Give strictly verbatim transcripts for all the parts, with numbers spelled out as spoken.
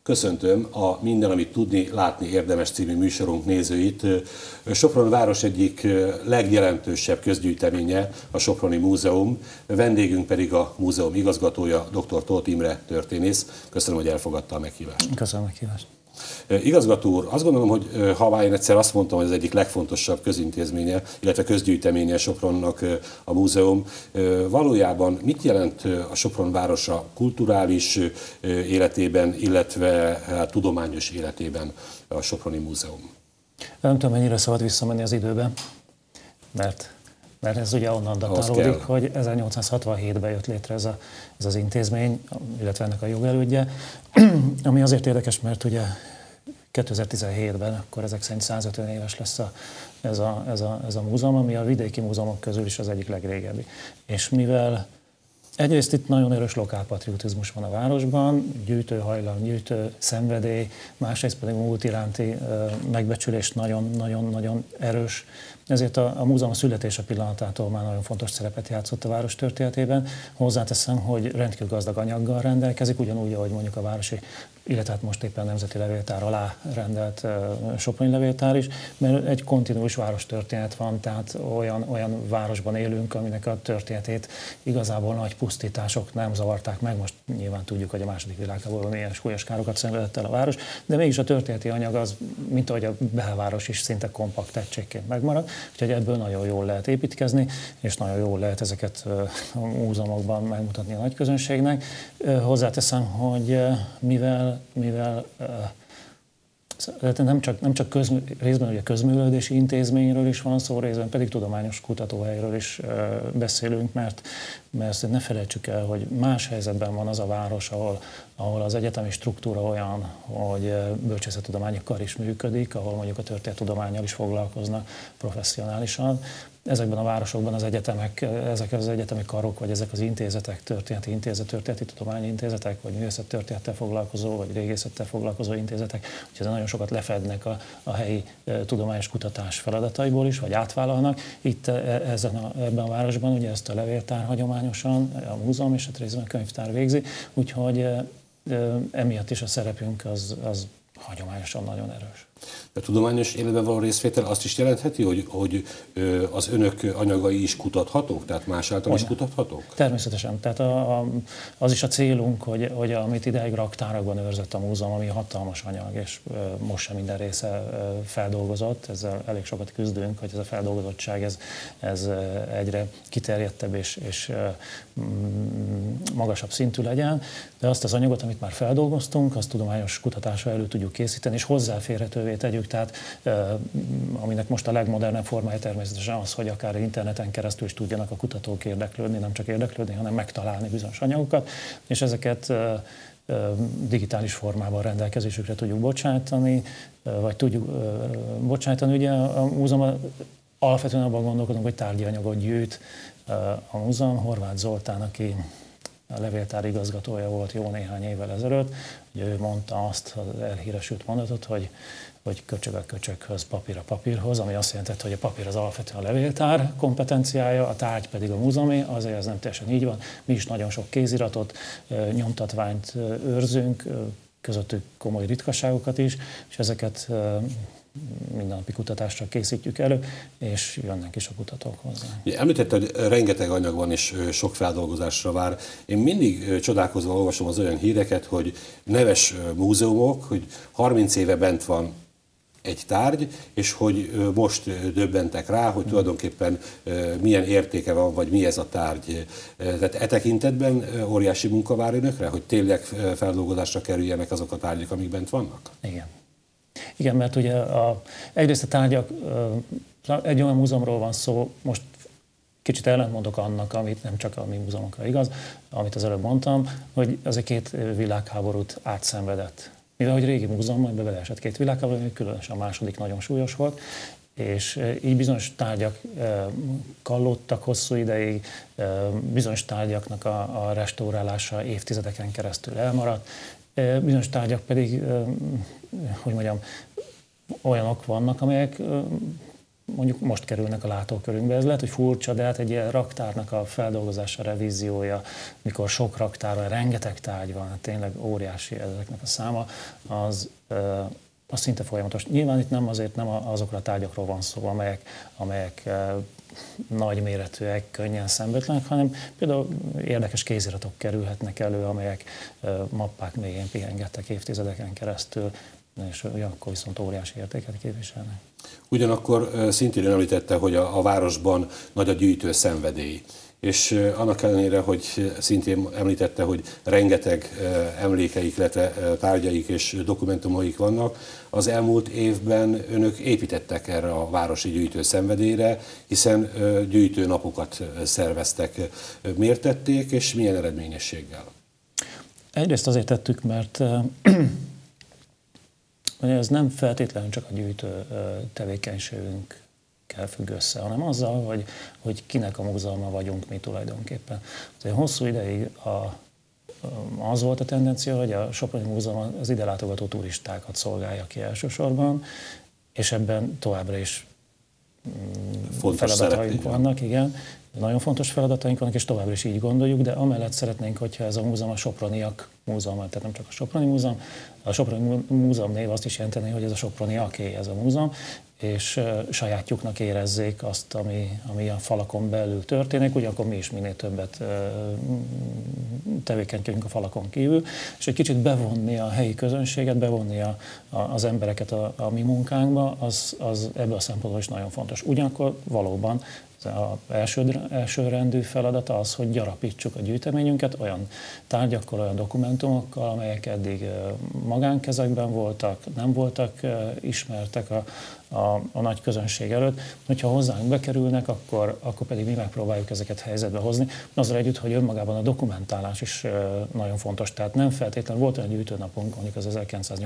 Köszöntöm a Minden, amit tudni, látni érdemes című műsorunk nézőit. Sopron város egyik legjelentősebb közgyűjteménye a Soproni Múzeum, vendégünk pedig a múzeum igazgatója, dr. Tóth Imre történész. Köszönöm, hogy elfogadta a meghívást. Köszönöm a meghívást. Igazgató úr, azt gondolom, hogy ha én egyszer azt mondtam, hogy az egyik legfontosabb közintézménye, illetve közgyűjteménye Sopronnak a múzeum, valójában mit jelent a Sopron városa kulturális életében, illetve a tudományos életében a Soproni Múzeum? Nem tudom, mennyire szabad visszamenni az időbe, mert, mert ez ugye onnan datálódik, hogy ezernyolcszázhatvanhétben jött létre ez, a, ez az intézmény, illetve ennek a jogelődje, ami azért érdekes, mert ugye kétezer-tizenhétben, akkor ezek szerint százötven éves lesz a, ez, a, ez, a, ez a múzeum, ami a vidéki múzeumok közül is az egyik legrégebbi. És mivel egyrészt itt nagyon erős lokálpatriotizmus van a városban, gyűjtőhajlam, gyűjtő szenvedély, másrészt pedig múlt iránti megbecsülés nagyon-nagyon erős. Ezért a, a múzeum a születése pillanatától már nagyon fontos szerepet játszott a város történetében. Hozzáteszem, hogy rendkívül gazdag anyaggal rendelkezik, ugyanúgy, ahogy mondjuk a városi, illetve hát most éppen a Nemzeti Levéltár alá rendelt uh, Soproni Levéltár is, mert egy kontinuus várostörténet van, tehát olyan, olyan városban élünk, aminek a történetét igazából nagy pusztítások nem zavarták meg. Most nyilván tudjuk, hogy a második világháborúban milyen súlyos károkat szenvedett el a város, de mégis a történeti anyag az, mint ahogy a belváros is szinte kompakt egységként megmarad, úgyhogy ebből nagyon jól lehet építkezni, és nagyon jól lehet ezeket a múzeumokban megmutatni a nagyközönségnek. Hozzáteszem, hogy mivel mivel nem csak, nem csak közmű, részben ugye közművelődési intézményről is van szó, részben pedig tudományos kutatóhelyről is beszélünk, mert, mert ne felejtsük el, hogy más helyzetben van az a város, ahol, ahol az egyetemi struktúra olyan, hogy bölcsészettudományi kar is működik, ahol mondjuk a történettudománnyal is foglalkoznak professzionálisan. Ezekben a városokban az egyetemek, ezek az egyetemi karok, vagy ezek az intézetek, történeti intézet, történeti tudományi intézetek, vagy művészettörténettel foglalkozó, vagy régészettel foglalkozó intézetek, úgyhogy nagyon sokat lefednek a, a helyi e, tudományos kutatás feladataiból is, vagy átvállalnak. Itt e, ezen a, ebben a városban ugye ezt a levéltár hagyományosan, a múzeum és a részben a könyvtár végzi, úgyhogy e, e, emiatt is a szerepünk az, az hagyományosan nagyon erős. A tudományos életben való részvétel azt is jelentheti, hogy, hogy az önök anyagai is kutathatók, tehát más által is kutathatók? Természetesen. Tehát a, a, az is a célunk, hogy, hogy amit ideig raktárakban őrzött a múzeum, ami hatalmas anyag, és most sem minden része feldolgozott, ezzel elég sokat küzdünk, hogy ez a feldolgozottság ez, ez egyre kiterjedtebb és, és magasabb szintű legyen, de azt az anyagot, amit már feldolgoztunk, azt tudományos kutatásra elő tudjuk készíteni, és hozzáférhetővé tegyük. Tehát aminek most a legmodernebb formája természetesen az, hogy akár interneten keresztül is tudjanak a kutatók érdeklődni, nem csak érdeklődni, hanem megtalálni bizonyos anyagokat, és ezeket digitális formában rendelkezésükre tudjuk bocsátani, vagy tudjuk bocsátani. Ugye a múzeum alapvetően abban gondolkodunk, hogy tárgyi anyagot gyűjt a múzeum. Horváth Zoltán, aki a levéltár igazgatója volt jó néhány évvel ezelőtt, hogy ő mondta azt az elhíresült mondatot, hogy, hogy köcsög a köcsökhöz, papír a papírhoz, ami azt jelenti, hogy a papír az alapvetően a levéltár kompetenciája, a tárgy pedig a múzeumé, azért ez nem teljesen így van. Mi is nagyon sok kéziratot, nyomtatványt őrzünk, közöttük komoly ritkaságokat is, és ezeket mindennapi kutatásra készítjük elő, és jönnek is a kutatók hozzá. Említette, hogy rengeteg anyag van és sok feldolgozásra vár. Én mindig csodálkozva olvasom az olyan híreket, hogy neves múzeumok, hogy harminc éve bent van egy tárgy, és hogy most döbbentek rá, hogy tulajdonképpen milyen értéke van, vagy mi ez a tárgy. Tehát e tekintetben óriási munka vár önökre, hogy tényleg feldolgozásra kerüljenek azok a tárgyak, amik bent vannak? Igen. Igen, mert ugye a, egyrészt a tárgyak, egy olyan múzeumról van szó, most kicsit ellentmondok annak, amit nem csak a mi múzeumunkra igaz, amit az előbb mondtam, hogy az egy két világháborút átszenvedett. Mivel hogy régi múzeum, majd beleesett két világháború, különösen a második nagyon súlyos volt, és így bizonyos tárgyak kallódtak hosszú ideig, bizonyos tárgyaknak a, a restaurálása évtizedeken keresztül elmaradt, bizonyos tárgyak pedig, hogy mondjam, olyanok vannak, amelyek mondjuk most kerülnek a látókörünkbe. Ez lehet, hogy furcsa, de hát egy ilyen raktárnak a feldolgozása, revíziója, mikor sok raktár van, rengeteg tárgy van, hát tényleg óriási ezeknek a száma, az, az szinte folyamatos. Nyilván itt nem azért nem azokra a tárgyakról van szó, amelyek, amelyek nagyméretűek, könnyen szembetlenek, hanem például érdekes kéziratok kerülhetnek elő, amelyek mappák mélyén pihengettek évtizedeken keresztül, és olyankor viszont óriási értéket képviselnek. Ugyanakkor szintén említette, hogy a, a városban nagy a gyűjtő szenvedély. És annak ellenére, hogy szintén említette, hogy rengeteg emlékeik, illetve tárgyaik és dokumentumaik vannak, az elmúlt évben önök építettek erre a városi gyűjtő szenvedélyre, hiszen gyűjtőnapokat szerveztek. Miért tették, és milyen eredményességgel? Egyrészt azért tettük, mert ez nem feltétlenül csak a gyűjtő tevékenységünk kell függ össze, hanem azzal, hogy, hogy kinek a múzeuma vagyunk mi tulajdonképpen. Azért hosszú ideig a, az volt a tendencia, hogy a Soproni Múzeum az ide látogató turistákat szolgálja ki elsősorban, és ebben továbbra is fontos feladataink vannak, igen. Nagyon fontos feladataink vannak, és továbbra is így gondoljuk, de amellett szeretnénk, hogyha ez a múzeum a soproniak múzeuma, tehát nem csak a Soproni Múzeum, a Soproni Múzeum név azt is jelenteni, hogy ez a soproniaké ez a múzeum, és sajátjuknak érezzék azt, ami, ami a falakon belül történik, ugyanakkor mi is minél többet tevékenykedünk a falakon kívül, és egy kicsit bevonni a helyi közönséget, bevonni a, a, az embereket a, a mi munkánkba, az, az ebből a szempontból is nagyon fontos. Ugyanakkor valóban az első, elsőrendű feladata az, hogy gyarapítsuk a gyűjteményünket olyan tárgyakkal, olyan dokumentumokkal, amelyek eddig magánkezekben voltak, nem voltak ismertek a, a, a nagy közönség előtt. Hogyha hozzánk bekerülnek, akkor, akkor pedig mi megpróbáljuk ezeket helyzetbe hozni. Azzal együtt, hogy önmagában a dokumentálás is nagyon fontos. Tehát nem feltétlenül volt olyan gyűjtőnapunk, mondjuk az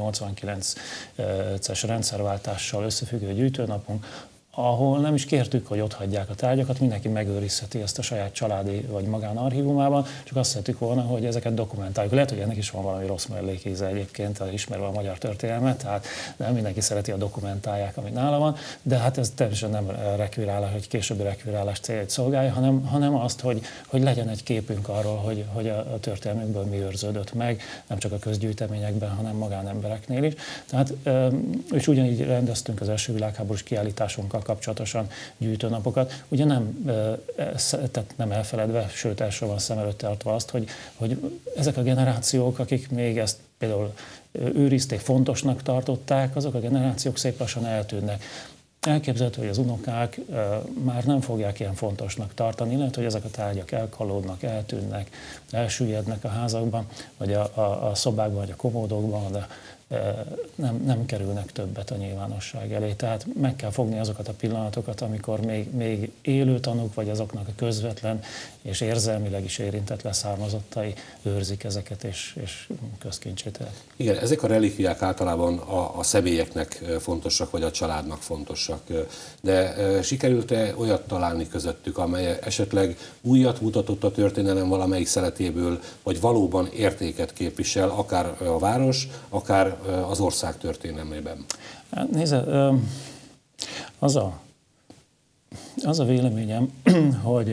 ezerkilencszáznyolcvankilences rendszerváltással összefüggő gyűjtőnapunk, ahol nem is kértük, hogy ott hagyják a tárgyakat, mindenki megőrizheti ezt a saját családi vagy magánarchívumában, csak azt szerettük volna, hogy ezeket dokumentáljuk. Lehet, hogy ennek is van valami rossz mellékíze egyébként, ismerve a magyar történelmet, tehát nem mindenki szereti, a dokumentálják, ami nála van, de hát ez természetesen nem rekvirálás, hogy későbbi rekvirálás céljait szolgálja, hanem, hanem azt, hogy, hogy legyen egy képünk arról, hogy, hogy a történelmünkből mi őrződött meg, nem csak a közgyűjteményekben, hanem magánembereknél is. Tehát, és ugyanígy rendeztünk az első világháborús kiállításunkkal kapcsolatosan gyűjtőnapokat. Ugye nem, tehát nem elfeledve, sőt elsősorban szem előtt tartva azt, hogy, hogy ezek a generációk, akik még ezt például őrizték, fontosnak tartották, azok a generációk szép lassan eltűnnek. Elképzelhető, hogy az unokák már nem fogják ilyen fontosnak tartani, lehet, hogy ezek a tárgyak elkalódnak, eltűnnek, elsüllyednek a házakban, vagy a, a, a szobákban, vagy a komódokban, de nem, nem kerülnek többet a nyilvánosság elé. Tehát meg kell fogni azokat a pillanatokat, amikor még, még élő tanúk, vagy azoknak a közvetlen és érzelmileg is érintett leszármazottai őrzik ezeket, és, és közkincsét. Igen, ezek a relikviák általában a, a személyeknek fontosak, vagy a családnak fontosak. De sikerült-e olyat találni közöttük, amely esetleg újat mutatott a történelem valamelyik szeletéből, vagy valóban értéket képvisel, akár a város, akár az ország történelmében? Hát nézze, az a, az a véleményem, hogy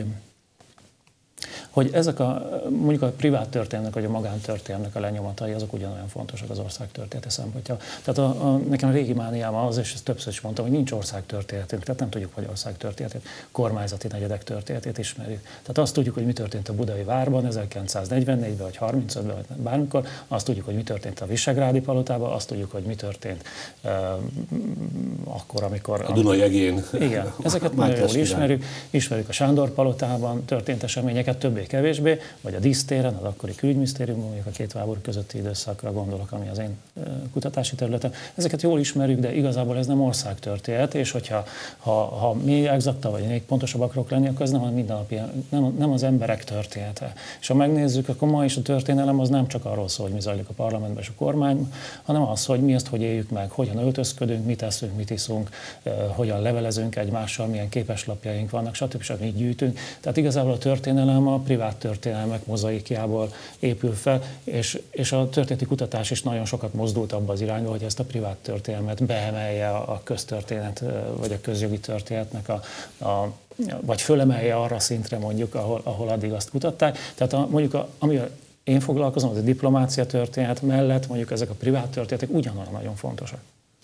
hogy ezek a, mondjuk a privát történelmek, vagy a magántörténelmek a lenyomatai, azok ugyanolyan fontosak az ország története szempontja. Tehát a, a, nekem a régi mániám az, és ezt többször is mondtam, hogy nincs ország történetünk, tehát nem tudjuk, hogy ország történetét, kormányzati negyedek történetét ismerjük. Tehát azt tudjuk, hogy mi történt a Budai Várban ezerkilencszáznegyvennégyben, vagy harmincötben, vagy bármikor, azt tudjuk, hogy mi történt a Visegrádi Palotában, azt tudjuk, hogy mi történt uh, akkor, amikor... A Duna jegén. Igen, ezeket nagyon jól ismerjük. Ismerjük a Sándor Palotában történt eseményeket, többé kevésbé, vagy a dísztéren, az akkori külügyminisztériumban, mondjuk a két háború közötti időszakra gondolok, ami az én kutatási területem. Ezeket jól ismerjük, de igazából ez nem országtörténet, és hogyha ha, ha még exaktabb, vagy még pontosabb akarok lenni, akkor ez nem a mindennapi, nem, nem az emberek története. És ha megnézzük, akkor ma is a történelem az nem csak arról szól, hogy mi zajlik a parlamentben és a kormányban, hanem az, hogy mi ezt hogy éljük meg, hogyan öltözködünk, mit teszünk, mit iszunk, hogyan levelezünk egymással, milyen képeslapjaink vannak, stb. stb. Így gyűjtünk. Tehát igazából a történelem a privát történelmek mozaikjából épül fel, és, és a történeti kutatás is nagyon sokat mozdult abba az irányba, hogy ezt a privát történelmet beemelje a köztörténet, vagy a közjogi történetnek, a, a, vagy fölemelje arra a szintre mondjuk, ahol, ahol addig azt kutatták. Tehát a, mondjuk a, ami én foglalkozom, az a diplomácia történet mellett mondjuk ezek a privát történetek ugyanolyan nagyon fontosak.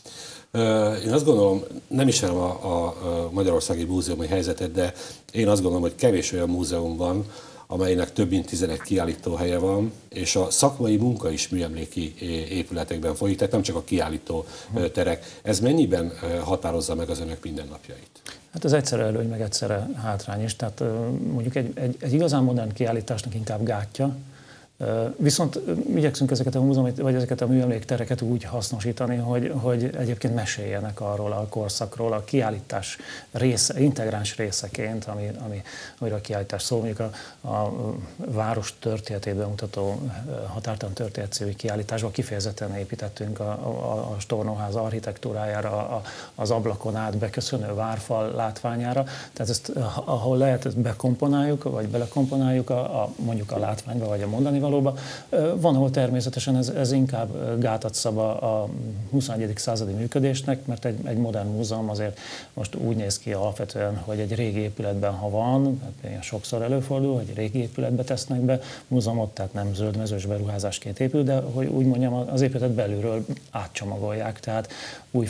Én azt gondolom, nem ismerem a, a magyarországi múzeumi helyzetet, de én azt gondolom, hogy kevés olyan múzeum van, amelynek több mint tizenegy kiállítóhelye van, és a szakmai munka is műemléki épületekben folyik, tehát nem csak a kiállító terek. Ez mennyiben határozza meg az önök mindennapjait? Hát ez egyszerre előny, meg egyszerre hátrány is. Tehát mondjuk egy, egy, egy igazán modern kiállításnak inkább gátja, viszont igyekszünk ezeket a múzeumi, vagy ezeket a műemléktereket úgy hasznosítani, hogy, hogy egyébként meséljenek arról a korszakról, a kiállítás része, integráns részeként, ami, ami, amiről a kiállítás szól. Mondjuk a, a város történetében mutató Határtalan történet című kiállításban kifejezetten építettünk a, a, a Stornóház architektúrájára, a, az ablakon át beköszönő várfal látványára. Tehát ezt, ahol lehet, ezt bekomponáljuk, vagy belekomponáljuk a, a, mondjuk a látványba, vagy a mondani valóban. Van, ahol természetesen ez, ez inkább gátat szab a, a huszonegyedik századi működésnek, mert egy, egy modern múzeum azért most úgy néz ki alapvetően, hogy egy régi épületben, ha van, hát sokszor előfordul, hogy régi épületbe tesznek be múzeumot, tehát nem zöldmezős beruházásként épül, de hogy úgy mondjam, az épületet belülről átcsomagolják, tehát új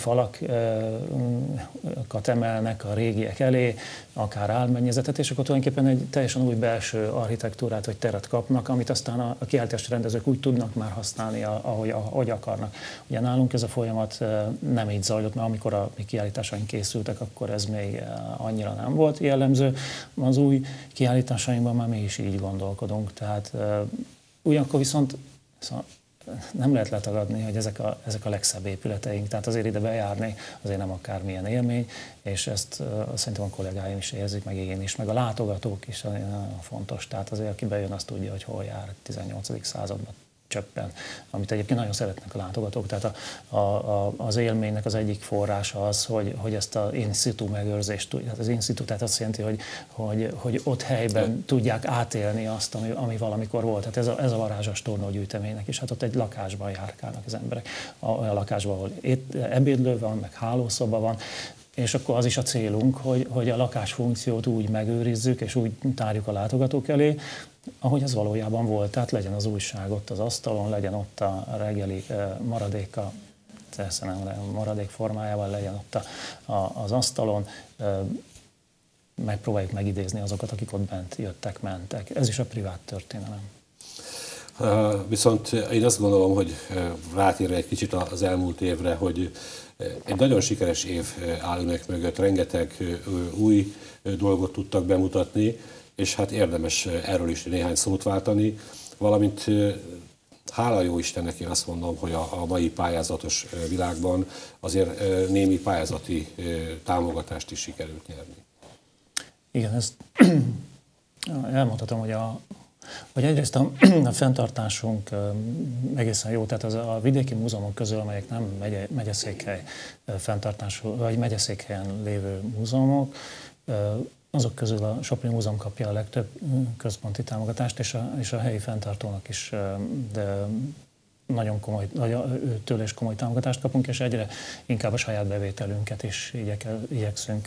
falakat emelnek a régiek elé, akár álmennyezetet, és akkor tulajdonképpen egy teljesen új belső architektúrát vagy teret kapnak, amit aztán a kiállítási rendezők úgy tudnak már használni, ahogy, ahogy akarnak. Ugye nálunk ez a folyamat nem így zajlott, mert amikor a mi kiállításaink készültek, akkor ez még annyira nem volt jellemző. Az új kiállításainkban már mi is így gondolkodunk. Tehát ugyanakkor viszont szóval nem lehet letagadni, hogy ezek a, ezek a legszebb épületeink, tehát azért ide bejárni azért nem akármilyen élmény, és ezt uh, szerintem a kollégáim is érzik, meg én is, meg a látogatók is nagyon fontos. Tehát azért, aki bejön, azt tudja, hogy hol jár tizennyolcadik században csöppen, amit egyébként nagyon szeretnek a látogatók. Tehát a, a, a, az élménynek az egyik forrása az, hogy, hogy ezt az in situ megőrzést tudják. Tehát az in situ, tehát azt jelenti, hogy, hogy, hogy ott helyben tudják átélni azt, ami, ami valamikor volt. Tehát ez a, ez a varázs a Stornó gyűjteménynek is. Hát ott egy lakásban járkálnak az emberek. Olyan lakásban, ahol ebédlő van, meg hálószoba van, és akkor az is a célunk, hogy, hogy a lakásfunkciót úgy megőrizzük, és úgy tárjuk a látogatók elé, ahogy ez valójában volt. Tehát legyen az újság ott az asztalon, legyen ott a reggeli maradéka, persze nem maradék formájában, legyen ott a, a, az asztalon, megpróbáljuk megidézni azokat, akik ott bent jöttek, mentek. Ez is a privát történelem. Viszont én azt gondolom, hogy rátérve egy kicsit az elmúlt évre, hogy egy nagyon sikeres év áll önök mögött, rengeteg új dolgot tudtak bemutatni, és hát érdemes erről is néhány szót váltani, valamint hála jó Istennek én azt mondom, hogy a, a mai pályázatos világban azért némi pályázati támogatást is sikerült nyerni. Igen, ezt elmondhatom, hogy a Hogy egyrészt a, a fenntartásunk egészen jó, tehát az a vidéki múzeumok közül, amelyek nem megye, megyeszékhely fenntartású, vagy megyeszékhelyen lévő múzeumok, azok közül a Sopron Múzeum kapja a legtöbb központi támogatást, és a, és a helyi fenntartónak is de nagyon komoly, tőle is komoly támogatást kapunk, és egyre inkább a saját bevételünket is igyek, igyekszünk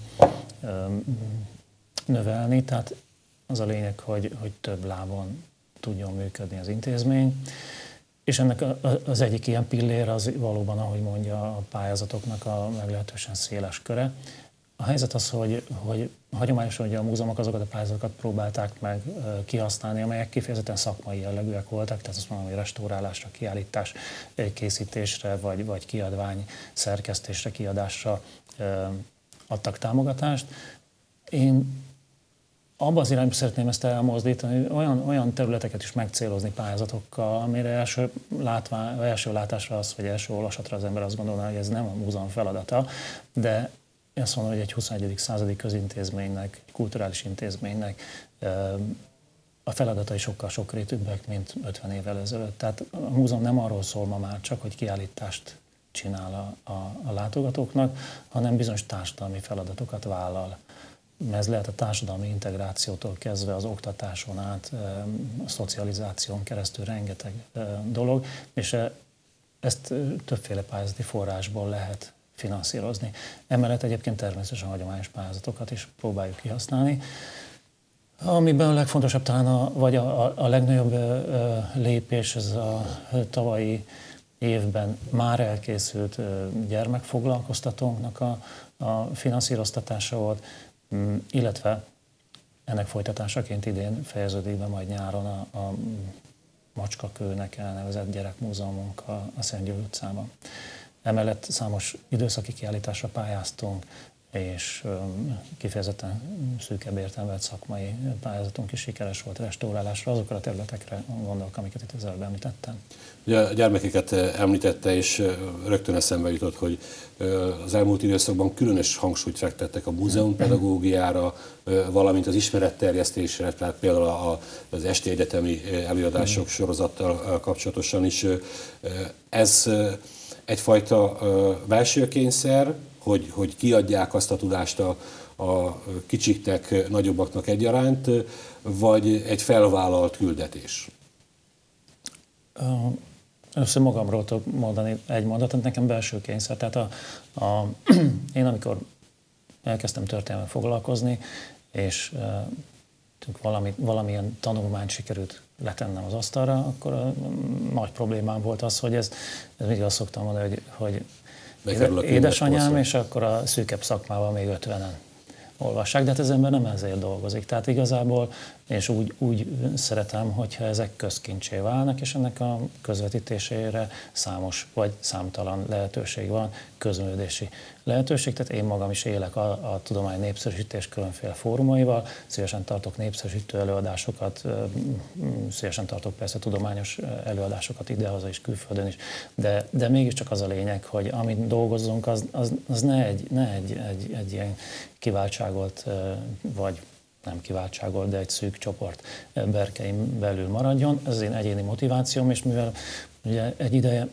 növelni, tehát az a lényeg, hogy, hogy több lábon tudjon működni az intézmény. És ennek az egyik ilyen pillér az valóban, ahogy mondja, a pályázatoknak a meglehetősen széles köre. A helyzet az, hogy, hogy hagyományosan ugye a múzeumok azokat a pályázatokat próbálták meg kihasználni, amelyek kifejezetten szakmai jellegűek voltak, tehát azt mondom, hogy restaurálásra, kiállítás készítésre, vagy, vagy kiadvány szerkesztésre, kiadásra adtak támogatást. Én abban az irányban szeretném ezt elmozdítani, hogy olyan, olyan területeket is megcélozni pályázatokkal, amire első, látvá, első látásra az, vagy első olvasatra az ember azt gondolná, hogy ez nem a múzeum feladata, de azt mondom, hogy egy huszonegyedik századi közintézménynek, egy kulturális intézménynek a feladatai sokkal sokrétűbbek, mint ötven évvel ezelőtt. Tehát a múzeum nem arról szól ma már csak, hogy kiállítást csinál a, a, a látogatóknak, hanem bizonyos társadalmi feladatokat vállal. ez lehet a társadalmi integrációtól kezdve az oktatáson át, a szocializáción keresztül rengeteg dolog, és ezt többféle pályázati forrásból lehet finanszírozni. Emellett egyébként természetesen hagyományos pályázatokat is próbáljuk kihasználni. Amiben a legfontosabb talán, a, vagy a, a, a legnagyobb lépés, ez a tavalyi évben már elkészült gyermekfoglalkoztatónknak a, a finanszíroztatása volt, illetve ennek folytatásaként idén fejeződik be majd nyáron a, a Macskakőnek elnevezett gyerekmúzeumunk a, a Szentgyörgy utcában. Emellett számos időszaki kiállításra pályáztunk, és kifejezetten szűkebb értelemben szakmai pályázatunk is sikeres volt restaurálásra, azokra a területekre gondolok, amiket itt az előbb említettem. Ugye a gyermekeket említette, és rögtön eszembe jutott, hogy az elmúlt időszakban különös hangsúlyt fektettek a múzeumpedagógiára, valamint az ismeretterjesztésre, tehát például az esti egyetemi előadások sorozattal kapcsolatosan is. Ez egyfajta belső kényszer, hogy, hogy kiadják azt a tudást a, a kicsiknek, nagyobbaknak egyaránt, vagy egy felvállalt küldetés? Először magamról tudok mondani egy mondatot, nekem belső kényszer. Tehát a, a, én amikor elkezdtem történelemmel foglalkozni, és e, valami, valamilyen tanulmányt sikerült letennem az asztalra, akkor a, a nagy problémám volt az, hogy ez, ez mindig azt szoktam mondani, hogy, hogy édesanyám, és akkor a szűkebb szakmában még ötvenen olvassák, de hát az ember nem ezért dolgozik. Tehát igazából és úgy, úgy szeretem, hogyha ezek közkincsé válnak, és ennek a közvetítésére számos vagy számtalan lehetőség van, közműködési lehetőség. Tehát én magam is élek a, a tudomány népszerűsítés különféle fórumaival, szívesen tartok népszerűsítő előadásokat, szívesen tartok persze tudományos előadásokat idehaza is, külföldön is, de, de mégiscsak az a lényeg, hogy amit dolgozzunk, az, az, az ne, egy, ne egy, egy, egy ilyen kiváltságolt, vagy nem kiváltságolt, de egy szűk csoport berkein belül maradjon. Ez az én egyéni motivációm, és mivel ugye egy ideje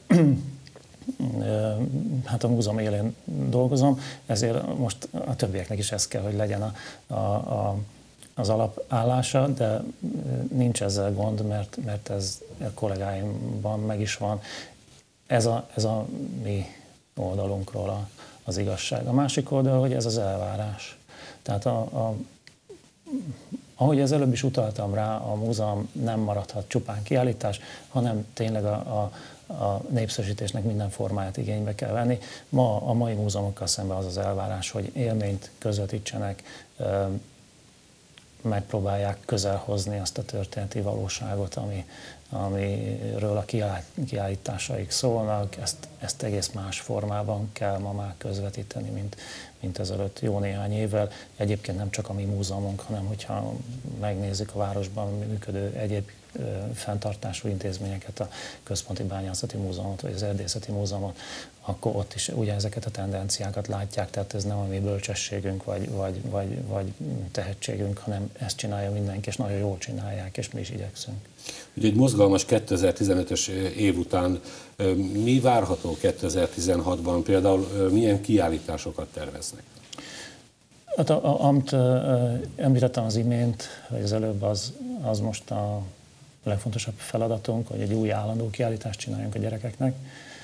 hát a múzeum élén dolgozom, ezért most a többieknek is ez kell, hogy legyen a, a, a, az alapállása, de nincs ezzel gond, mert, mert ez a kollégáimban meg is van. Ez a, ez a mi oldalunkról a, az igazság. A másik oldal, hogy ez az elvárás. Tehát a, a ahogy az előbb is utaltam rá, a múzeum nem maradhat csupán kiállítás, hanem tényleg a, a, a népszerűsítésnek minden formáját igénybe kell venni. Ma a mai múzeumokkal szemben az az elvárás, hogy élményt közvetítsenek, megpróbálják közel hozni azt a történeti valóságot, ami, amiről a kiállításaik szólnak. Ezt, ezt egész más formában kell ma már közvetíteni, mint, mint ezelőtt jó néhány évvel. Egyébként nem csak a mi múzeumunk, hanem hogyha megnézzük a városban működő egyéb fenntartású intézményeket, a Központi Bányászati Múzeumot vagy az Erdészeti Múzeumot, akkor ott is ugye ezeket a tendenciákat látják, tehát ez nem a mi bölcsességünk vagy, vagy, vagy, vagy tehetségünk, hanem ezt csinálja mindenki, és nagyon jól csinálják, és mi is igyekszünk. Ugye egy mozgalmas kétezer-tizenötös év után mi várható kétezer-tizenhatban, például milyen kiállításokat terveznek? Hát, a, a, amit említettem az imént, vagy az előbb, az, az most a legfontosabb feladatunk, hogy egy új állandó kiállítást csináljunk a gyerekeknek.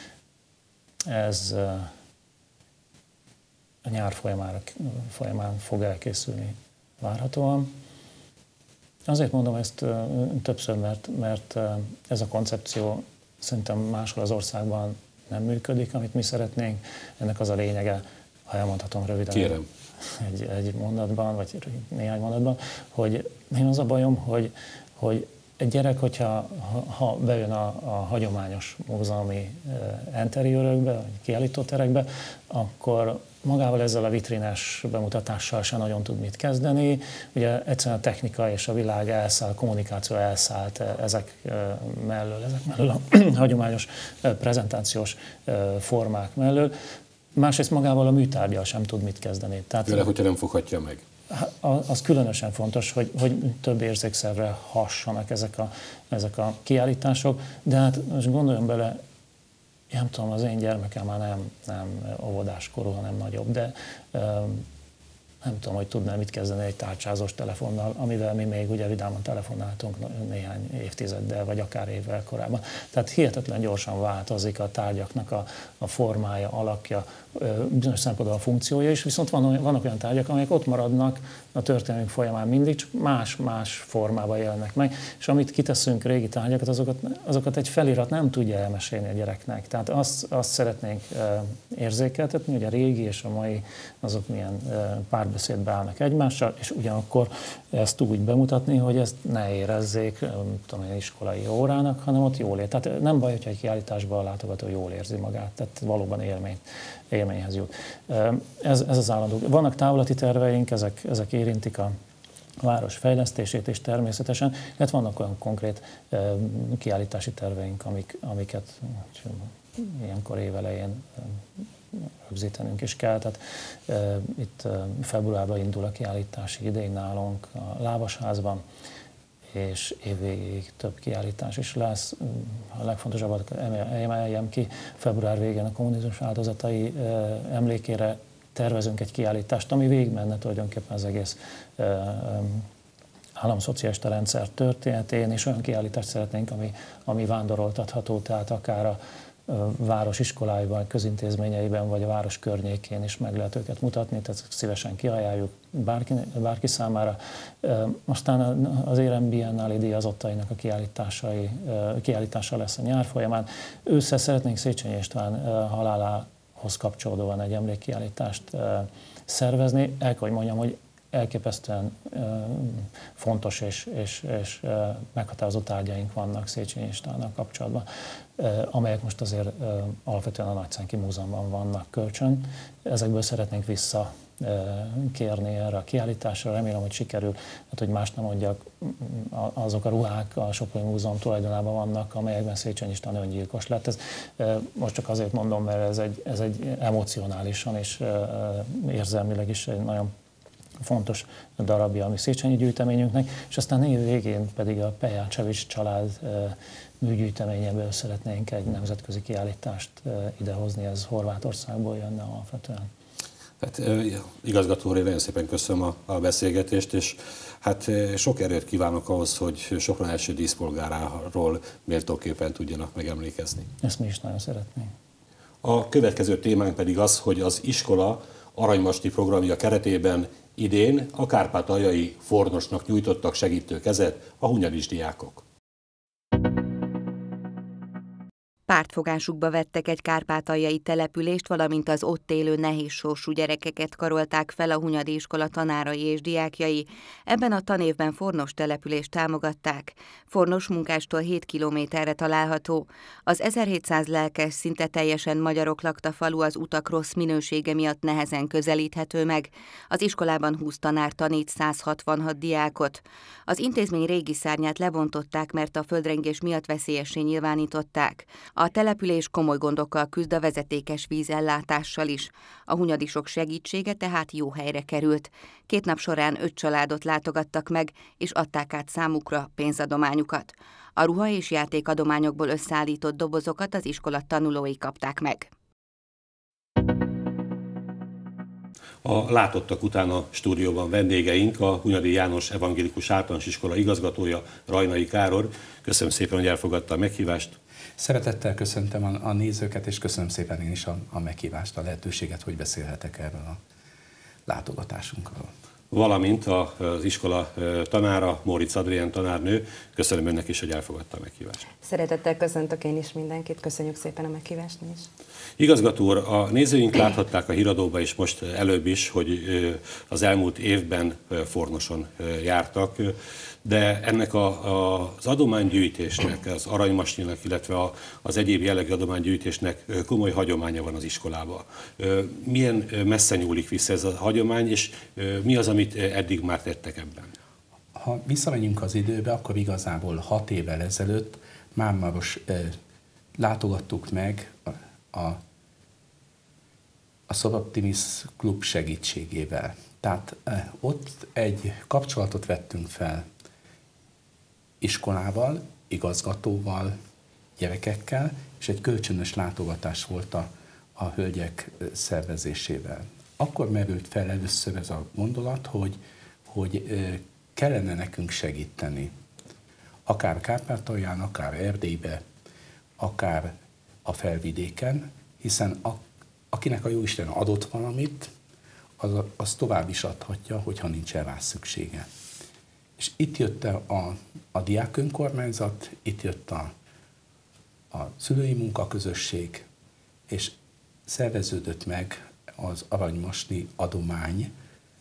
Ez a nyár folyamára, folyamán fog elkészülni várhatóan. Azért mondom ezt többször, mert, mert ez a koncepció szerintem máshol az országban nem működik, amit mi szeretnénk. Ennek az a lényege, ha elmondhatom röviden. Kérem. Egy, egy mondatban, vagy néhány mondatban, hogy én az a bajom, hogy, hogy egy gyerek, hogyha ha bejön a, a hagyományos múzeumi enteriőrökbe, vagy kiállítóterekbe, akkor magával ezzel a vitrines bemutatással sem nagyon tud mit kezdeni. Ugye egyszerűen a technika és a világ elszáll, a kommunikáció elszállt ezek mellől, ezek mellől a hagyományos prezentációs formák mellől. Másrészt magával a műtárgyal sem tud mit kezdeni. Tehát, Főleg, hogyha nem foghatja meg. Az különösen fontos, hogy, hogy több érzékszervre hassanak ezek a, ezek a kiállítások, de hát most gondoljon bele, nem tudom, az én gyermekem már nem, nem óvodáskorú, hanem nagyobb, de nem tudom, hogy tudnám mit kezdeni egy tárcsázós telefonnal, amivel mi még ugye vidáman telefonáltunk néhány évtizeddel, vagy akár évvel korábban. Tehát hihetetlen gyorsan változik a tárgyaknak a, a formája, alakja, bizonyos szempontból a funkciója is, viszont van, vannak olyan tárgyak, amelyek ott maradnak a történelmünk folyamán mindig, csak más-más formában jelennek meg, és amit kiteszünk régi tárgyakat, azokat, azokat egy felirat nem tudja elmesélni a gyereknek. Tehát azt, azt szeretnénk érzékeltetni, hogy a régi és a mai azok milyen párbeszédbe állnak egymással, és ugyanakkor ezt úgy bemutatni, hogy ezt ne érezzék tudom én, iskolai órának, hanem ott jól ér. Tehát nem baj, hogyha egy kiállításban a látogató jól érzi magát, tehát valóban élmény, élményhez jut. Ez, ez az állandó. Vannak távlati terveink, ezek, ezek érintik a város fejlesztését is természetesen, illetve vannak olyan konkrét kiállítási terveink, amik, amiket ilyenkor évelején rögzítenünk is kell. Tehát e, itt e, februárban indul a kiállítási idény nálunk a Lávasházban, és évvégéig több kiállítás is lesz. A legfontosabbat emeljem ki, február végén a kommunizmus áldozatai e, emlékére tervezünk egy kiállítást, ami végigmenne tulajdonképpen az egész e, e, államszocialista rendszer történetén, és olyan kiállítást szeretnénk, ami, ami vándoroltatható, tehát akár a város iskoláiban, közintézményeiben, vagy a város környékén is meg lehet őket mutatni, tehát szívesen kiajánljuk bárki, bárki számára. Aztán az Érem Biennáli díjazottainak a kiállításai, kiállítása lesz a nyár folyamán. Ősszel szeretnénk Széchenyi István halálához kapcsolódóan egy emlékkiállítást szervezni. El kell, hogy mondjam, hogy elképesztően fontos és, és, és meghatározó tárgyaink vannak Széchenyi Istvánnal kapcsolatban, amelyek most azért alapvetően a Nagyszánki Múzeumban vannak kölcsön. Ezekből szeretnénk visszakérni erre a kiállításra, remélem, hogy sikerül, hát, hogy más nem mondjak, azok a ruhák a Soproni Múzeum tulajdonában vannak, amelyekben Széchenyi István öngyilkos lett. Ez, most csak azért mondom, mert ez egy, ez egy emocionálisan és érzelmileg is egy nagyon fontos darabja a mi Széchenyi gyűjteményünknek, és aztán év végén pedig a Pejácsevics család műgyűjteményéből szeretnénk egy nemzetközi kiállítást idehozni, ez Horvátországból jönne alapvetően. Hát igazgató úr, én nagyon szépen köszönöm a, a beszélgetést, és hát sok erőt kívánok ahhoz, hogy Sopron első díszpolgáráról méltóképpen tudjanak megemlékezni. Ezt mi is nagyon szeretnénk. A következő témánk pedig az, hogy az iskola aranymasti programja keretében idén a kárpátaljai Fornosnak nyújtottak segítő kezet a hunyadis diákok. Pártfogásukba vettek egy kárpátaljai települést, valamint az ott élő nehézsorsú gyerekeket karolták fel a Hunyadi iskola tanárai és diákjai. Ebben a tanévben Fornos települést támogatták. Fornos munkástól hét kilométerre található. Az ezerhétszáz lelkes, szinte teljesen magyarok lakta falu az utak rossz minősége miatt nehezen közelíthető meg. Az iskolában húsz tanár tanít száz hatvanhat diákot. Az intézmény régi szárnyát lebontották, mert a földrengés miatt veszélyessé nyilvánították. A település komoly gondokkal küzd a vezetékes vízellátással is. A hunyadisok segítsége tehát jó helyre került. Két nap során öt családot látogattak meg, és adták át számukra pénzadományukat. A ruha- és játékadományokból összeállított dobozokat az iskola tanulói kapták meg. A látottak után a stúdióban vendégeink, a Hunyadi János Evangélikus Általános Iskola igazgatója, Rajnai Károly. Köszönöm szépen, hogy elfogadta a meghívást. Szeretettel köszöntöm a, a nézőket, és köszönöm szépen én is a, a meghívást, a lehetőséget, hogy beszélhetek erről a látogatásunkról. Valamint az iskola tanára, Móricz Adrián tanárnő. Köszönöm önnek is, hogy elfogadta a meghívást. Szeretettel köszöntök én is mindenkit, köszönjük szépen a meghívást mi is. Igazgató úr, a nézőink láthatták a híradóban is most előbb is, hogy az elmúlt évben Fornoson jártak, de ennek a, a, az adománygyűjtésnek, az aranymasnyinak, illetve a, az egyéb jellegű adománygyűjtésnek komoly hagyománya van az iskolában. Milyen messze nyúlik vissza ez a hagyomány, és mi az, amit eddig már tettek ebben? Ha visszamegyünk az időbe, akkor igazából hat évvel ezelőtt Mármaros eh, látogattuk meg a, a, a Szoboptimis Klub segítségével. Tehát eh, ott egy kapcsolatot vettünk fel iskolával, igazgatóval, gyerekekkel, és egy kölcsönös látogatás volt a, a hölgyek szervezésével. akkor merült fel először ez a gondolat, hogy, hogy kellene nekünk segíteni. Akár Kárpátalján, akár Erdélybe, akár a felvidéken, hiszen a, akinek a Jóisten adott valamit, az, az tovább is adhatja, hogyha nincsen rá szüksége. És itt jött a, a diák önkormányzat, itt jött a, a szülői munkaközösség, és szerveződött meg az aranymosni adomány,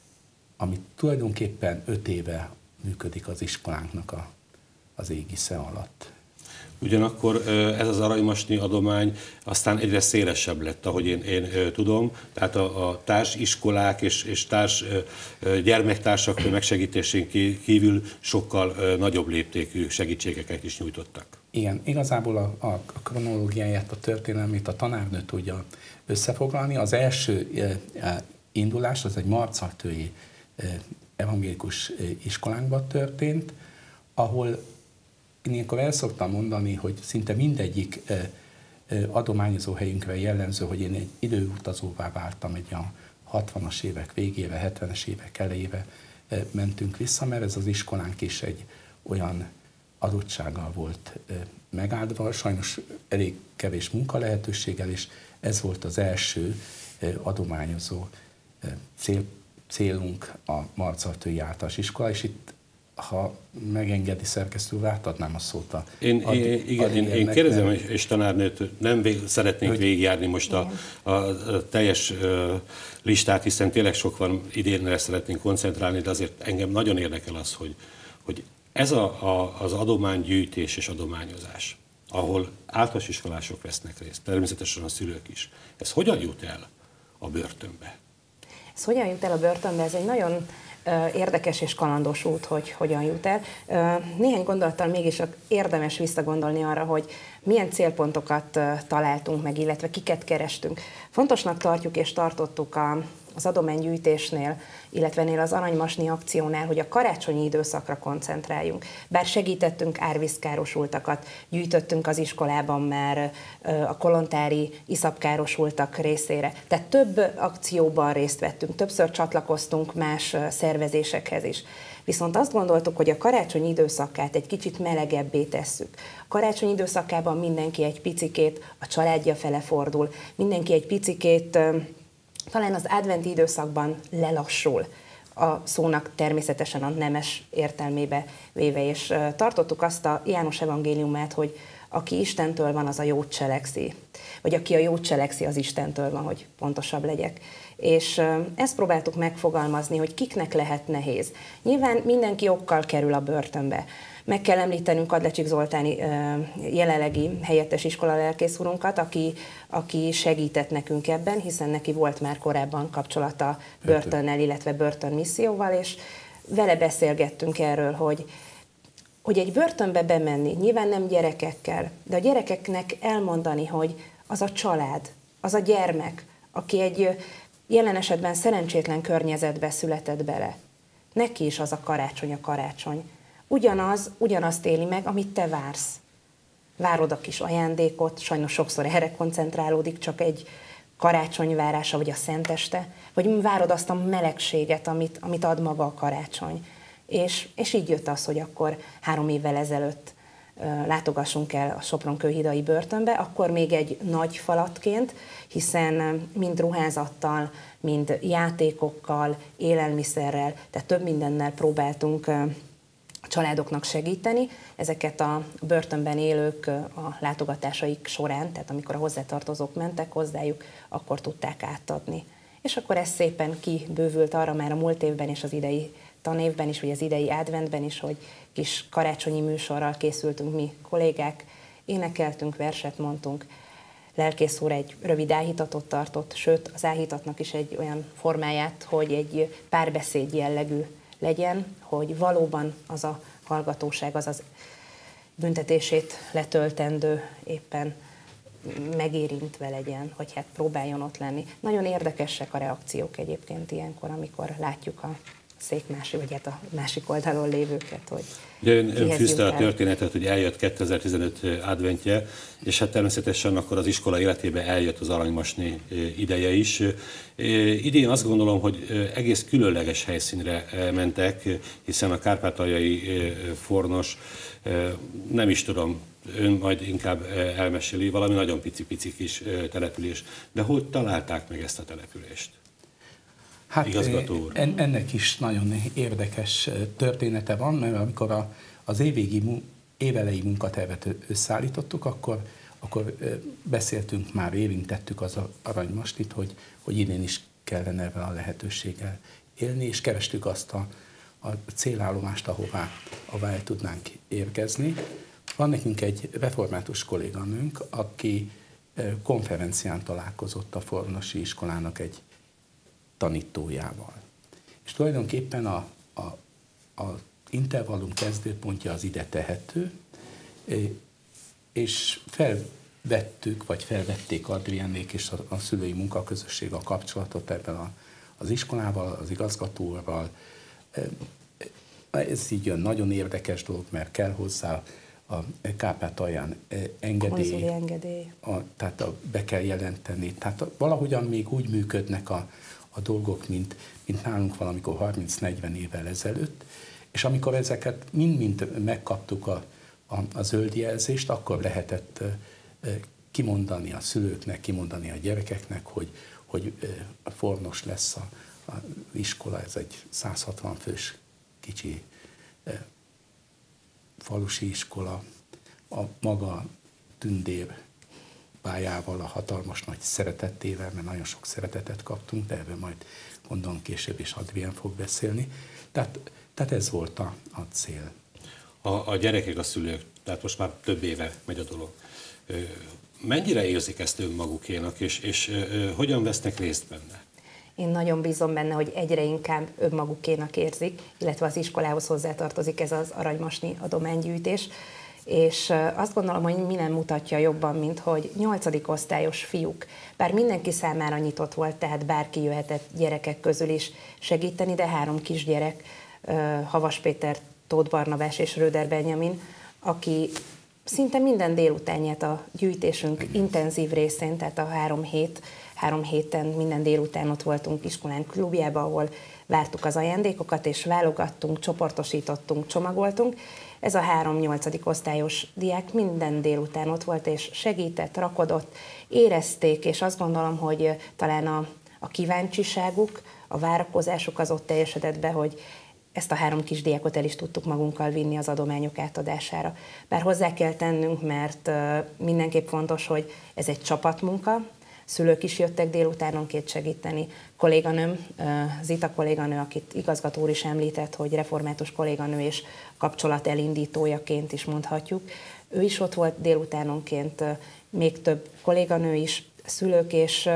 ami tulajdonképpen öt éve működik az iskolánknak a, az égisze alatt. Ugyanakkor ez az aranymosni adomány aztán egyre szélesebb lett, ahogy én, én tudom. Tehát a, a társiskolák és, és társ gyermektársak megsegítésén kívül sokkal nagyobb léptékű segítségeket is nyújtottak. Igen, igazából a, a kronológiáját, a történelmét a tanárnő tudja összefoglalni. Az első indulás az egy marcaltői evangélikus iskolánkban történt, ahol én ilyenkor el szoktam mondani, hogy szinte mindegyik adományozó helyünkre jellemző, hogy én egy időutazóvá váltam, egy a hatvanas évek végére, hetvenes évek elejére mentünk vissza, mert ez az iskolánk is egy olyan adottsággal volt megáldva, sajnos elég kevés munkalehetőséggel, és ez volt az első adományozó cél, célunk a Marcaltői Általános Iskola, és itt, ha megengedi szerkesztő, átadnám a szót a Én, ad, én, igen, én, én kérdezem, mert... és tanárnőt nem vég, szeretnénk hogy... végigjárni most a, a, a teljes uh, listát, hiszen tényleg sok van, idénre szeretnénk koncentrálni, de azért engem nagyon érdekel az, hogy, hogy ez a, a, az adománygyűjtés és adományozás, ahol általános iskolások vesznek részt, természetesen a szülők is, ez hogyan jut el a börtönbe? Ez hogyan jut el a börtönbe? Ez egy nagyon érdekes és kalandos út, hogy hogyan jut el. Néhány gondolattal mégis érdemes visszagondolni arra, hogy milyen célpontokat találtunk meg, illetve kiket kerestünk. Fontosnak tartjuk és tartottuk a, az adománygyűjtésnél, illetve nél az aranymosni akciónál, hogy a karácsonyi időszakra koncentráljunk. Bár segítettünk árvízkárosultakat, gyűjtöttünk az iskolában már a kolontári iszapkárosultak részére. Tehát több akcióban részt vettünk, többször csatlakoztunk más szervezésekhez is. Viszont azt gondoltuk, hogy a karácsonyi időszakát egy kicsit melegebbé tesszük. A karácsonyi időszakában mindenki egy picikét a családja fele fordul, mindenki egy picikét talán az adventi időszakban lelassul, a szónak természetesen a nemes értelmébe véve, és tartottuk azt a János evangéliumát, hogy aki Istentől van, az a jót cselekszi. Vagy aki a jót cselekszi, az Istentől van, hogy pontosabb legyek. És ezt próbáltuk megfogalmazni, hogy kiknek lehet nehéz. Nyilván mindenki okkal kerül a börtönbe. Meg kell említenünk Adlecsik Zoltáni jelenlegi helyettes iskolalelkész urunkat, aki, aki segített nekünk ebben, hiszen neki volt már korábban kapcsolata börtönnel, illetve börtönmisszióval, és vele beszélgettünk erről, hogy, hogy egy börtönbe bemenni, nyilván nem gyerekekkel, de a gyerekeknek elmondani, hogy az a család, az a gyermek, aki egy jelen esetben szerencsétlen környezetbe született bele. Neki is az a karácsony a karácsony. Ugyanaz, ugyanazt éli meg, amit te vársz. Várod a kis ajándékot, sajnos sokszor erre koncentrálódik, csak egy karácsonyvárása, vagy a szenteste, vagy várod azt a melegséget, amit, amit ad maga a karácsony. És, és így jött az, hogy akkor három évvel ezelőtt látogassunk el a Sopron-kőhidai börtönbe, akkor még egy nagy falatként, hiszen mind ruházattal, mind játékokkal, élelmiszerrel, tehát több mindennel próbáltunk a családoknak segíteni. Ezeket a börtönben élők a látogatásaik során, tehát amikor a hozzátartozók mentek hozzájuk, akkor tudták átadni. És akkor ez szépen kibővült arra már a múlt évben és az idei tanévben is, vagy az idei adventben is, hogy kis karácsonyi műsorral készültünk mi kollégák, énekeltünk, verset mondtunk, lelkész úr egy rövid áhítatot tartott, sőt az áhítatnak is egy olyan formáját, hogy egy párbeszéd jellegű legyen, hogy valóban az a hallgatóság, az az büntetését letöltendő éppen megérintve legyen, hogy hát próbáljon ott lenni. Nagyon érdekesek a reakciók egyébként ilyenkor, amikor látjuk a székmási, vagy hát a másik oldalon lévőket, hogy Ugye ön, ön fűzte a történetet, hogy eljött kétezer-tizenöt adventje, és hát természetesen akkor az iskola életébe eljött az aranymasni ideje is. Idén azt gondolom, hogy egész különleges helyszínre mentek, hiszen a kárpátaljai Fornos, nem is tudom, ön majd inkább elmeséli, valami nagyon pici-pici kis település. De hogy találták meg ezt a települést? Hát Igazgató úr. Ennek is nagyon érdekes története van, mert amikor a, az évvégi, évelei munkatervet összeállítottuk, akkor, akkor beszéltünk már, érintettük az aranymasnit, hogy, hogy idén is kellene ebben a lehetőséggel élni, és kerestük azt a, a célállomást, ahová, ahová el tudnánk érkezni. Van nekünk egy református kolléganőnk, aki konferencián találkozott a fornosi iskolának egy tanítójával. És tulajdonképpen a, a, a intervallum kezdőpontja az ide tehető, és felvettük, vagy felvették Adriennék és a, a szülői munkaközösség a kapcsolatot ebben a, az iskolával, az igazgatóval. Ez így jön nagyon érdekes dolog, mert kell hozzá a Kárpátalján engedély, engedély. A, tehát a, be kell jelenteni. Tehát a, valahogyan még úgy működnek a a dolgok, mint, mint nálunk valamikor harminc-negyven évvel ezelőtt, és amikor ezeket mind-mind megkaptuk a, a, a zöld jelzést, akkor lehetett e, kimondani a szülőknek, kimondani a gyerekeknek, hogy, hogy e, a Fornos lesz a, a iskola, ez egy száz hatvan fős kicsi e, falusi iskola, a maga tündér pályával, a hatalmas nagy szeretettével, mert nagyon sok szeretetet kaptunk, de erről majd gondolom később is Adrien fog beszélni. Tehát, tehát ez volt a, a cél. A, a gyerekek, a szülők, tehát most már több éve megy a dolog. Mennyire érzik ezt önmagukénak, és, és hogyan vesznek részt benne? Én nagyon bízom benne, hogy egyre inkább önmagukénak érzik, illetve az iskolához hozzátartozik ez az aranymasni adománygyűjtés. És azt gondolom, hogy mi nem mutatja jobban, mint hogy nyolcadik osztályos fiúk, bár mindenki számára nyitott volt, tehát bárki jöhetett gyerekek közül is segíteni, de három kisgyerek, Havas Péter, Tóth Barnabás és Röder Benjamin, aki szinte minden délutánját a gyűjtésünk intenzív részén, tehát a három hét, három héten minden délután ott voltunk iskolánk klubjában, ahol vártuk az ajándékokat, és válogattunk, csoportosítottunk, csomagoltunk. Ez a három nyolcadik osztályos diák minden délután ott volt, és segített, rakodott, érezték, és azt gondolom, hogy talán a, a kíváncsiságuk, a várakozásuk az ott teljesedett be, hogy ezt a három kisdiákot el is tudtuk magunkkal vinni az adományok átadására. Bár hozzá kell tennünk, mert mindenképp fontos, hogy ez egy csapatmunka, szülők is jöttek délutánonként segíteni. Kolléganőm, Zita kolléganő, akit igazgató úr is említett, hogy református kolléganő és kapcsolat elindítójaként is mondhatjuk. Ő is ott volt délutánonként, még több kolléganő is, szülők, és,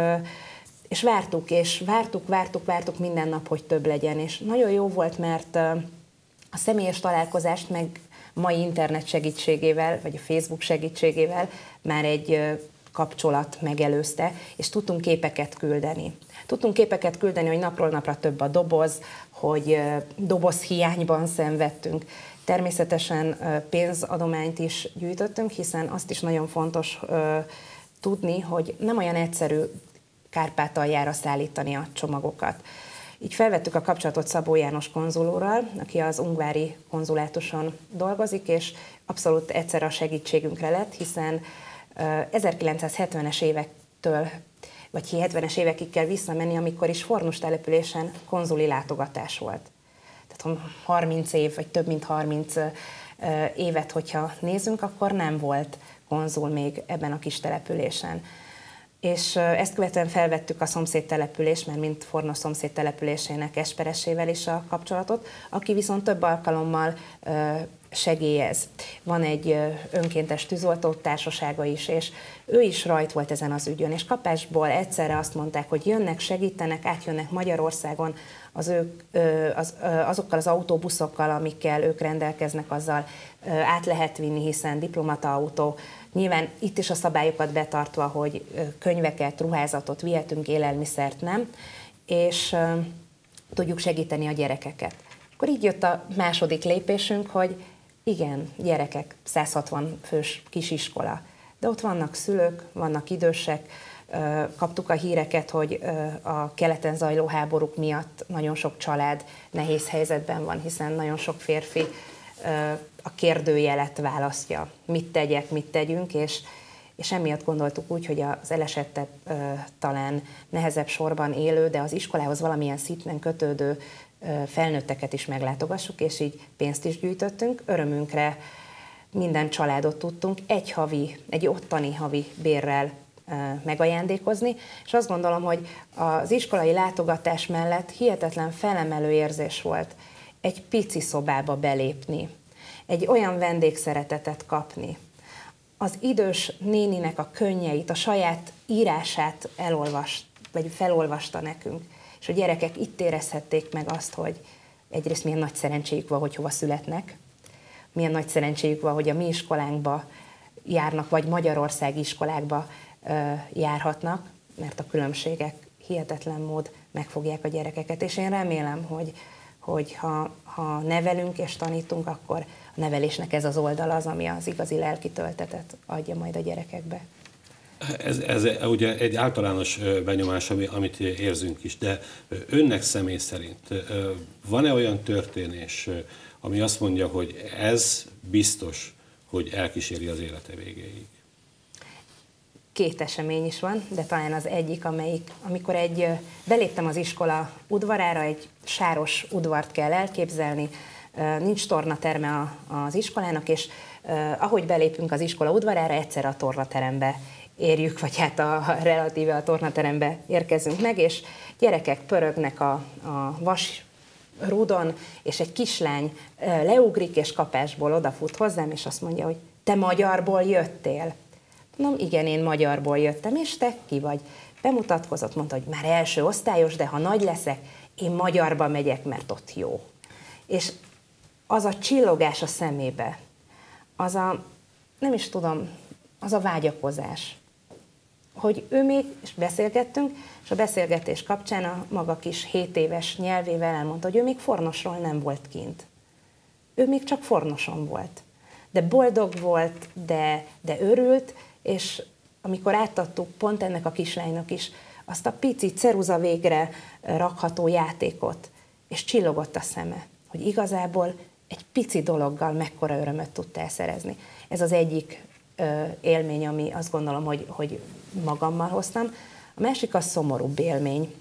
és vártuk, és vártuk, vártuk, vártuk minden nap, hogy több legyen. És nagyon jó volt, mert a személyes találkozást meg mai internet segítségével, vagy a Facebook segítségével már egy kapcsolat megelőzte, és tudtunk képeket küldeni. Tudtunk képeket küldeni, hogy napról napra több a doboz, hogy doboz hiányban szenvedtünk. Természetesen pénzadományt is gyűjtöttünk, hiszen azt is nagyon fontos tudni, hogy nem olyan egyszerű Kárpátaljára szállítani a csomagokat. Így felvettük a kapcsolatot Szabó János konzulúrral, aki az ungvári konzulátuson dolgozik, és abszolút egyszer a segítségünkre lett, hiszen ezerkilencszázhetvenes évektől, vagy hetvenes évekig kell visszamenni, amikor is Fornos településen konzuli látogatás volt. Tehát harminc év, vagy több mint harminc évet, hogyha nézünk, akkor nem volt konzul még ebben a kis településen. És ezt követően felvettük a szomszéd település, mert mint Fornos szomszéd településének Esperesével is a kapcsolatot, aki viszont több alkalommal segélyez. Van egy önkéntes tűzoltó társasága is, és ő is rajt volt ezen az ügyön, és kapásból egyszerre azt mondták, hogy jönnek, segítenek, átjönnek Magyarországon az ők, az, azokkal az autóbuszokkal, amikkel ők rendelkeznek, azzal át lehet vinni, hiszen diplomata autó. Nyilván itt is a szabályokat betartva, hogy könyveket, ruházatot vihetünk, élelmiszert nem, és tudjuk segíteni a gyerekeket. Akkor így jött a második lépésünk, hogy igen, gyerekek, száz hatvan fős kisiskola, de ott vannak szülők, vannak idősek, kaptuk a híreket, hogy a keleten zajló háborúk miatt nagyon sok család nehéz helyzetben van, hiszen nagyon sok férfi a kérdőjelet választja, mit tegyek, mit tegyünk, és, és emiatt gondoltuk úgy, hogy az elesettebb, talán nehezebb sorban élő, de az iskolához valamilyen szinten kötődő felnőtteket is meglátogassuk, és így pénzt is gyűjtöttünk. Örömünkre minden családot tudtunk egy havi, egy ottani havi bérrel megajándékozni, és azt gondolom, hogy az iskolai látogatás mellett hihetetlen felemelő érzés volt egy pici szobába belépni, egy olyan vendégszeretetet kapni, az idős néninek a könnyeit, a saját írását elolvast, vagy felolvasta nekünk, és a gyerekek itt érezhették meg azt, hogy egyrészt milyen nagy szerencséjük van, hogy hova születnek, milyen nagy szerencséjük van, hogy a mi iskolánkba járnak, vagy magyarországi iskolákba járhatnak, mert a különbségek hihetetlen mód megfogják a gyerekeket, és én remélem, hogy, hogy ha, ha nevelünk és tanítunk, akkor a nevelésnek ez az oldala az, ami az igazi lelki töltetet adja majd a gyerekekbe. Ez, ez ugye egy általános benyomás, amit érzünk is, de önnek személy szerint van-e olyan történés, ami azt mondja, hogy ez biztos, hogy elkíséri az élete végéig? Két esemény is van, de talán az egyik, amelyik, amikor egy, beléptem az iskola udvarára, egy sáros udvart kell elképzelni, nincs tornaterme az iskolának, és ahogy belépünk az iskola udvarára, egyszer a tornaterembe érjük, vagy hát a relatíve a tornaterembe érkezünk meg, és gyerekek pörögnek a, a vas rúdon, és egy kislány leugrik, és kapásból odafut hozzám, és azt mondja, hogy te magyarból jöttél. Mondom, igen, én magyarból jöttem, és te ki vagy? Bemutatkozott, mondta, hogy már első osztályos, de ha nagy leszek, én magyarba megyek, mert ott jó. És az a csillogás a szemébe, az a, nem is tudom, az a vágyakozás, hogy ő még, és beszélgettünk, és a beszélgetés kapcsán a maga kis hét éves nyelvével elmondta, hogy ő még Fornosról nem volt kint. Ő még csak Fornoson volt. De boldog volt, de, de örült, és amikor átadtuk pont ennek a kislánynak is azt a pici ceruza végre rakható játékot, és csillogott a szeme, hogy igazából egy pici dologgal mekkora örömöt tudta elszerezni. Ez az egyik ö, élmény, ami azt gondolom, hogy, hogy magammal hoztam. A másik a szomorúbb élmény.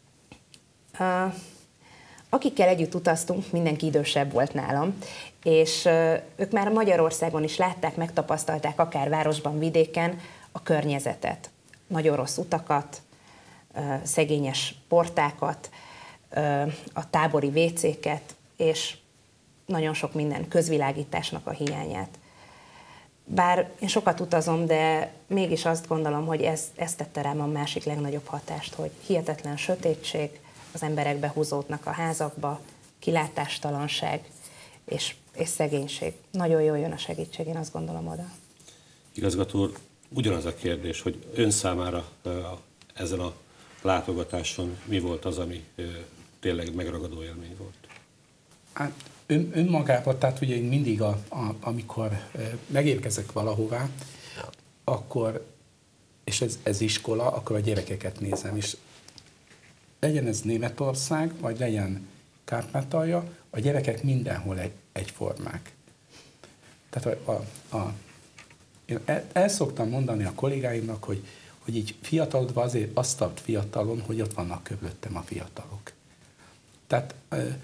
Uh, akikkel együtt utaztunk, mindenki idősebb volt nálam, és uh, ők már Magyarországon is látták, megtapasztalták, akár városban, vidéken a környezetet. Nagyon rossz utakat, uh, szegényes portákat, uh, a tábori vécéket, és nagyon sok minden közvilágításnak a hiányát. Bár én sokat utazom, de mégis azt gondolom, hogy ez, ez tette rám a másik legnagyobb hatást, hogy hihetetlen sötétség, az emberek behúzódnak a házakba, kilátástalanság és, és szegénység. Nagyon jól jön a segítség, én azt gondolom oda. Igazgató úr, ugyanaz a kérdés, hogy ön számára ezen a látogatáson mi volt az, ami tényleg megragadó élmény volt? Hát ön, önmagában, tehát ugye én mindig, a, a, amikor megérkezek valahová, akkor, és ez, ez iskola, akkor a gyerekeket nézem, és legyen ez Németország, vagy legyen Kárpátalja, a gyerekek mindenhol egy, egyformák. Tehát a, a, a, én el, el szoktam mondani a kollégáimnak, hogy, hogy így fiatalodva azért azt tart fiatalon, hogy ott vannak körülöttem a fiatalok. Tehát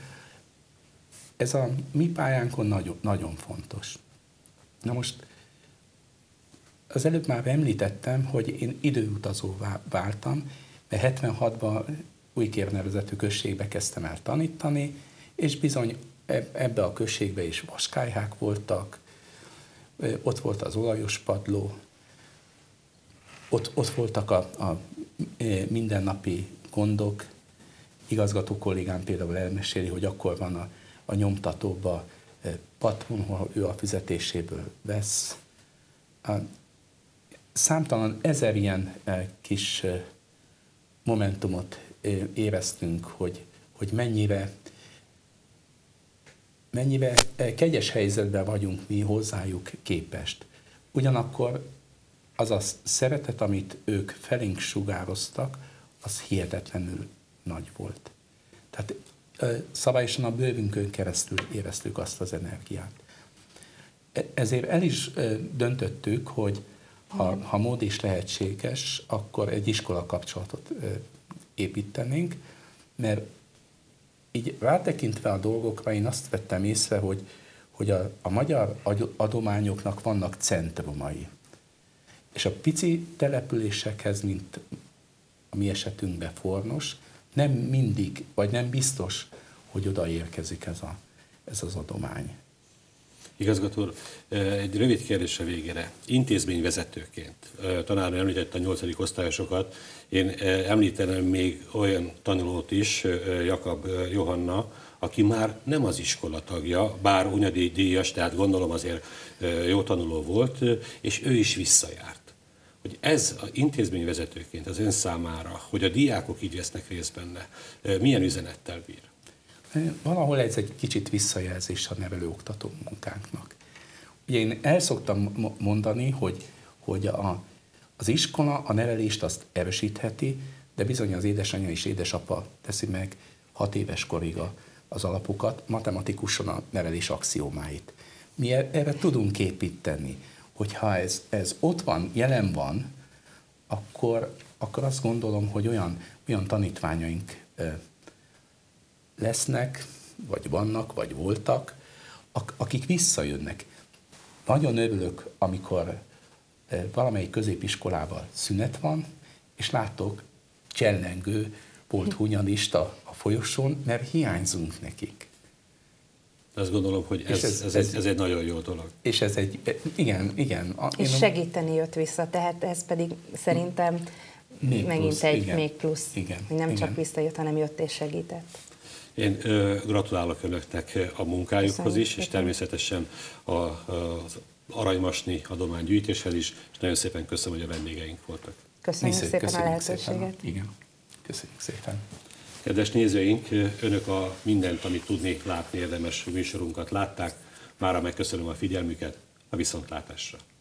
ez a mi pályánkon nagyon, nagyon fontos. Na most az előbb már említettem, hogy én időutazóvá váltam, mert hetvenhatban Újkér nevezetű községbe kezdtem el tanítani, és bizony ebbe a községbe is vaskályhák voltak, ott volt az olajos padló, ott, ott voltak a, a mindennapi gondok. Igazgató kollégám például elmeséli, hogy akkor van a, a nyomtatóba patron, ahol ő a fizetéséből vesz. A számtalan ezer ilyen kis momentumot éreztünk, hogy, hogy mennyire, mennyire kegyes helyzetben vagyunk mi hozzájuk képest. Ugyanakkor az a szeretet, amit ők felénk sugároztak, az hihetetlenül nagy volt. Tehát szabályosan a bőrünkön keresztül éreztük azt az energiát. Ezért el is döntöttük, hogy ha, ha mód is lehetséges, akkor egy iskola kapcsolatot építenénk, mert így rátekintve a dolgokra én azt vettem észre, hogy, hogy a, a magyar adományoknak vannak centrumai. És a pici településekhez, mint a mi esetünkben Fornos, nem mindig, vagy nem biztos, hogy odaérkezik ez, a, ez az adomány. Igazgató úr, egy rövid kérdés a végére. Intézményvezetőként, tanár említette a nyolcadik osztályosokat, én említenem még olyan tanulót is, Jakab Johanna, aki már nem az iskola tagja, bár Hunyadi díjas, tehát gondolom azért jó tanuló volt, és ő is visszajárt. Hogy ez az intézményvezetőként az ön számára, hogy a diákok így vesznek részt benne, milyen üzenettel bír? Valahol ez egy kicsit visszajelzés a nevelő-oktató munkánknak. Ugye én el szoktam mondani, hogy, hogy a, az iskola a nevelést azt erősítheti, de bizony az édesanyja és édesapa teszi meg hat éves korig az alapokat, matematikusan a nevelés axiómáit. Mi erre tudunk építeni, hogyha ez, ez ott van, jelen van, akkor, akkor azt gondolom, hogy olyan, olyan tanítványaink lesznek, vagy vannak, vagy voltak, akik visszajönnek. Nagyon örülök, amikor valamelyik középiskolában szünet van, és látok csellengő polthunyadista a folyosón, mert hiányzunk nekik. Azt gondolom, hogy ez, ez, ez, ez, ez egy nagyon jó dolog. És ez egy, igen, igen. És segíteni jött vissza, tehát ez pedig szerintem még megint plusz, egy igen, még plusz, igen, hogy nem igen. csak visszajött, hanem jött és segített. Én ö, gratulálok önöknek a munkájukhoz Köszönjük is, és természetesen a, az aranymasni adománygyűjtéshez is, és nagyon szépen köszönöm, hogy a vendégeink voltak. Köszönjük szépen szépen a lehetőséget. Szépen. Igen, köszönjük szépen. Kedves nézőink, önök a mindent, amit tudni, látni érdemes műsorunkat látták. Mára megköszönöm a figyelmüket, a viszontlátásra.